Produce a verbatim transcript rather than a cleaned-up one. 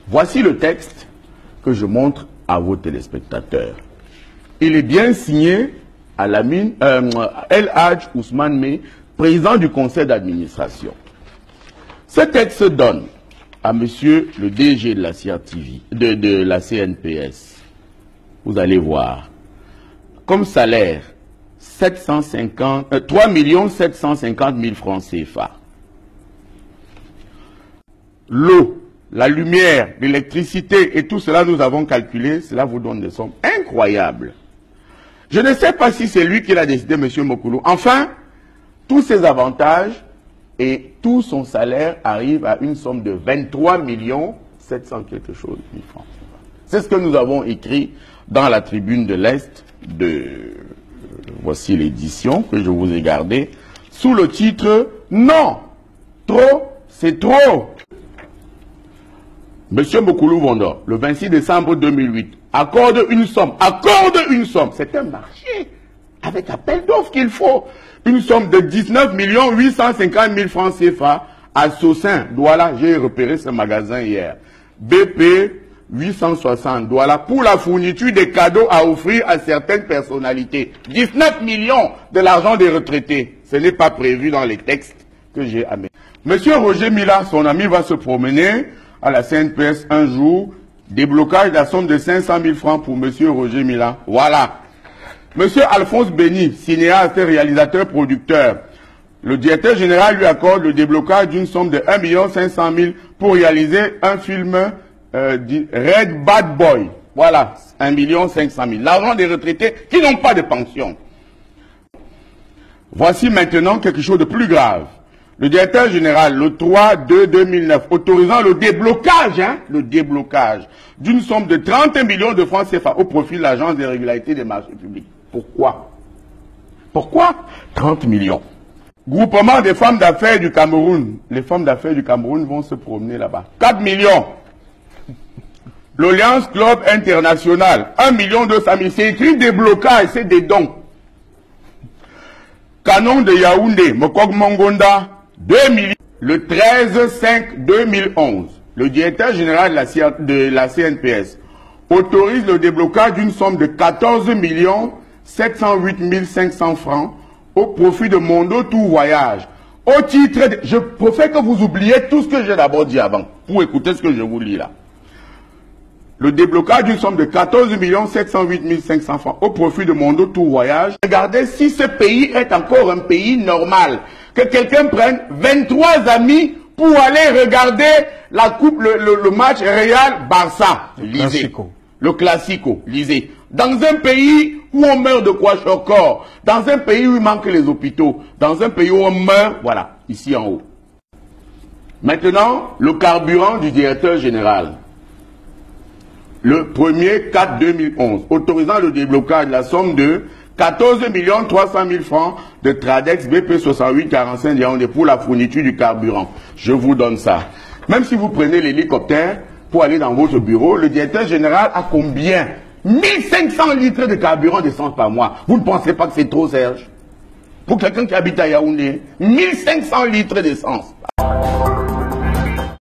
Voici le texte que je montre à vos téléspectateurs. Il est bien signé à Lamine, euh, El Hadj Ousmane Mey, président du conseil d'administration. Ce texte donne à monsieur le D G de la C R T V, de, de la C N P S, vous allez voir, comme salaire, sept cent cinquante, euh, trois millions sept cent cinquante mille francs C F A. L'eau, la lumière, l'électricité et tout cela, nous avons calculé, cela vous donne des sommes incroyables. Je ne sais pas si c'est lui qui l'a décidé, M. Mokolo. Enfin, tous ces avantages et tout son salaire arrive à une somme de vingt-trois millions sept cents quelque chose mille francs. C'est ce que nous avons écrit dans la tribune de l'Est de... Voici l'édition que je vous ai gardée, sous le titre « Non, trop, c'est trop ». Monsieur Mokolo Vondor, le vingt-six décembre deux mille huit, accorde une somme, accorde une somme, c'est un marché, avec appel d'offres qu'il faut, une somme de dix-neuf millions huit cent cinquante mille francs C F A à Saussin, Douala, j'ai repéré ce magasin hier, B P huit cent soixante, Douala, pour la fourniture des cadeaux à offrir à certaines personnalités. dix-neuf millions de l'argent des retraités, ce n'est pas prévu dans les textes que j'ai amenés. Monsieur Roger Mila, son ami, va se promener à la C N P S un jour, déblocage de la somme de cinq cent mille francs pour monsieur Roger Mila. Voilà. Monsieur Alphonse Béni, cinéaste, réalisateur, producteur. Le directeur général lui accorde le déblocage d'une somme de un million cinq cent mille pour réaliser un film euh, dit Red Bad Boy. Voilà, un million cinq cent mille. L'argent des retraités qui n'ont pas de pension. Voici maintenant quelque chose de plus grave. Le directeur général, le trois deux deux mille neuf, autorisant le déblocage, hein, le déblocage d'une somme de trente millions de francs C F A au profit de l'Agence des régularités des marchés publics. Pourquoi? Pourquoi trente millions? Groupement des femmes d'affaires du Cameroun. Les femmes d'affaires du Cameroun vont se promener là-bas. quatre millions. L'Alliance Club International, un million deux cent mille. C'est écrit déblocage, c'est des dons. Canon de Yaoundé, Mokok Mongonda, deux millions. Le treize cinq deux mille onze, le directeur général de la, C de la C N P S autorise le déblocage d'une somme de quatorze millions sept cent huit mille cinq cents francs au profit de Mondo Tour Voyage. Au titre de... Je préfère que vous oubliez tout ce que j'ai d'abord dit avant, pour écouter ce que je vous lis là. Le déblocage d'une somme de quatorze millions sept cent huit mille cinq cents francs au profit de Mondo Tour Voyage. Regardez si ce pays est encore un pays normal. Que quelqu'un prenne vingt-trois amis pour aller regarder la coupe, le, le, le match Real Barça. Lisez. Le Classico. Lisez. Dans un pays où on meurt de kwashiorkor, dans un pays où il manque les hôpitaux, dans un pays où on meurt, voilà, ici en haut. Maintenant, le carburant du directeur général. Le premier quatre deux mille onze, autorisant le déblocage de la somme de quatorze millions trois cent mille francs de Tradex B P soixante-huit quarante-cinq Yaoundé pour la fourniture du carburant. Je vous donne ça. Même si vous prenez l'hélicoptère pour aller dans votre bureau, le directeur général a combien? mille cinq cents litres de carburant d'essence par mois. Vous ne pensez pas que c'est trop, Serge? Pour quelqu'un qui habite à Yaoundé, mille cinq cents litres d'essence.